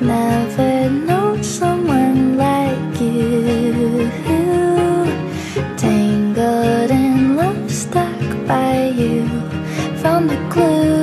never known someone like you. Tangled in love, stuck by you. Found a clue